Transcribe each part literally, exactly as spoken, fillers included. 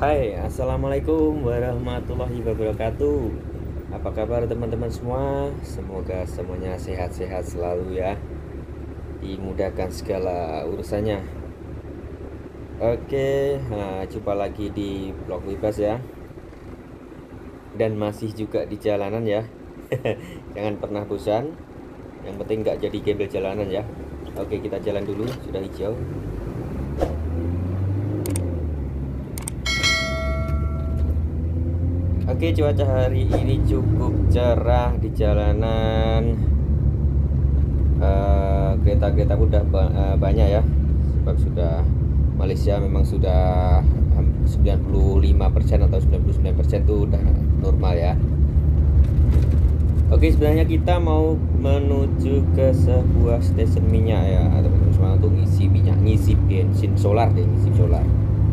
Hai, assalamualaikum warahmatullahi wabarakatuh. Apa kabar teman-teman semua? Semoga semuanya sehat-sehat selalu ya. Dimudahkan segala urusannya. Oke, nah, jumpa lagi di Blog Wibas ya. Dan masih juga di jalanan ya. Jangan pernah bosan. Yang penting nggak jadi gembel jalanan ya. Oke, kita jalan dulu. Sudah hijau. Oke, cuaca hari ini cukup cerah di jalanan. Eh, kereta-kereta udah ba- eh, banyak ya, sebab sudah Malaysia memang sudah ham- sembilan puluh lima persen atau sembilan puluh sembilan persen itu udah normal ya. Oke, sebenarnya kita mau menuju ke sebuah stasiun minyak ya, teman-teman semua, untuk ngisi minyak, ngisi bensin solar deh, ngisi solar.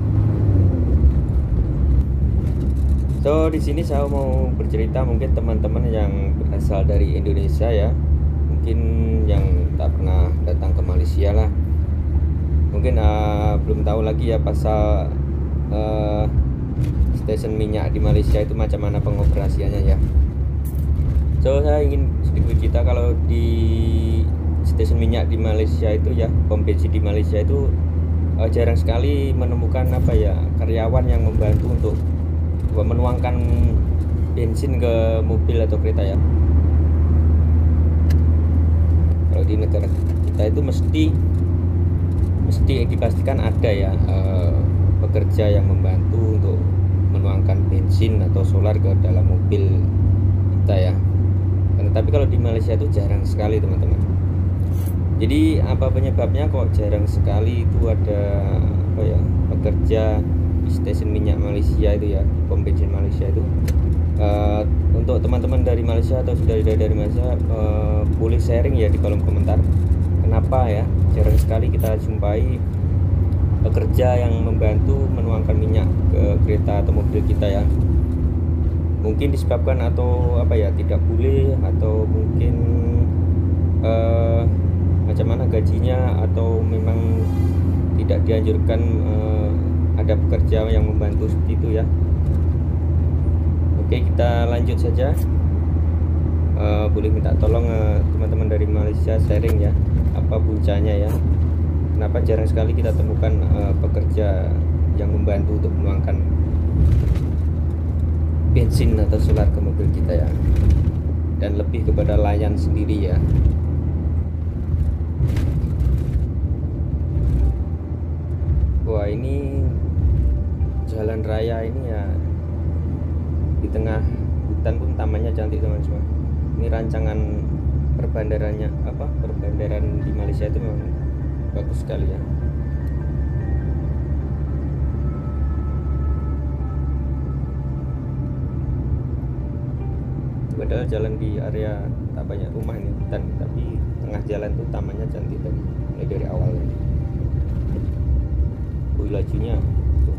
So, di sini saya mau bercerita mungkin teman-teman yang berasal dari Indonesia ya, mungkin yang tak pernah datang ke Malaysia lah, mungkin uh, belum tahu lagi ya pasal uh, stasiun minyak di Malaysia itu macam mana pengoperasiannya ya. So, saya ingin sedikit cerita kalau di stasiun minyak di Malaysia itu ya, pom bensin di Malaysia itu uh, jarang sekali menemukan apa ya, karyawan yang membantu untuk menuangkan bensin ke mobil atau kereta ya. Kalau di negara kita itu mesti mesti dipastikan ada ya eh, pekerja yang membantu untuk menuangkan bensin atau solar ke dalam mobil kita ya. Tetapi kalau di Malaysia itu jarang sekali teman-teman. Jadi apa penyebabnya kok jarang sekali itu ada apa ya, pekerja di stasiun minyak Malaysia itu ya, pom bensin Malaysia itu. Uh, untuk teman-teman dari Malaysia atau saudara dari Malaysia, uh, boleh sharing ya di kolom komentar, kenapa ya jarang sekali kita jumpai pekerja yang membantu menuangkan minyak ke kereta atau mobil kita ya. Mungkin disebabkan atau apa ya, tidak boleh, atau mungkin uh, macam mana gajinya, atau memang tidak dianjurkan uh, ada pekerja yang membantu seperti itu ya. Oke, kita lanjut saja. Uh, boleh minta tolong uh, teman-teman dari Malaysia sharing ya, apa puncanya ya, kenapa jarang sekali kita temukan uh, pekerja yang membantu untuk menuangkan bensin atau solar ke mobil kita ya, dan lebih kepada layan sendiri ya. Wah, ini jalan raya ini ya, di tengah hutan pun tamannya cantik teman semua. Ini rancangan perbandarannya, apa perbandaran di Malaysia itu memang bagus sekali ya. Padahal jalan di area tak banyak rumah ini hutan, tapi tengah jalan tuh tamannya cantik tadi, mulai dari awalnya. Wih, lajunya tuh.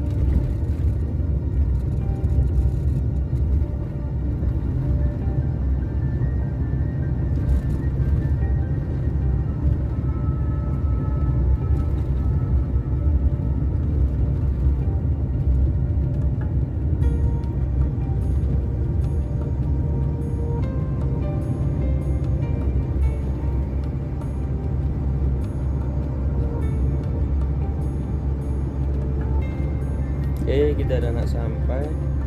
Oke, kita udah nak sampai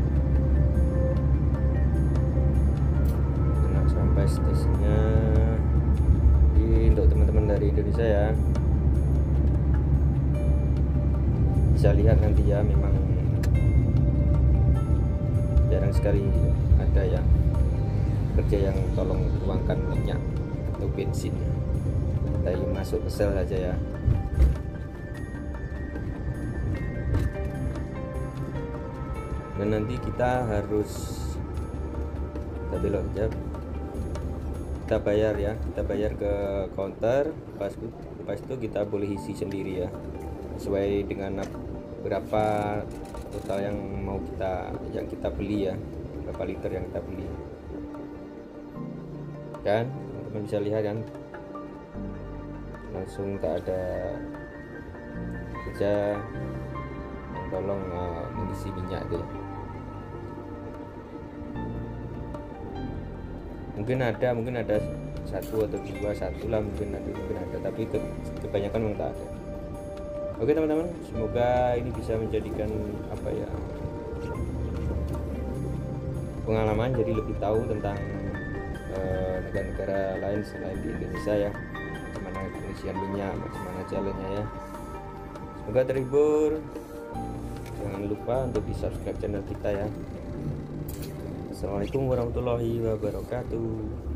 nak sampai stasiunnya. Jadi untuk teman-teman dari Indonesia ya, bisa lihat nanti ya, memang jarang sekali ada yang kerja yang tolong tuangkan minyak atau bensin. Kita masuk ke sel saja ya. Dan nanti kita harus, kita belok aja, kita bayar ya, kita bayar ke counter. Pas itu, pas itu kita boleh isi sendiri ya, sesuai dengan berapa total yang mau kita yang kita beli ya, berapa liter yang kita beli. Kan teman-teman bisa lihat kan, langsung tak ada kerja yang tolong uh, mengisi minyak itu ya. Mungkin ada mungkin ada satu atau dua, satu lah mungkin ada mungkin ada tapi ke, kebanyakan memang tak ada. Oke teman-teman, semoga ini bisa menjadikan apa ya, pengalaman, jadi lebih tahu tentang uh, negara-negara lain selain di Indonesia ya, bagaimana pengisian minyak, bagaimana jalannya ya. Semoga terhibur. Jangan lupa untuk di subscribe channel kita ya. Assalamualaikum warahmatullahi wabarakatuh.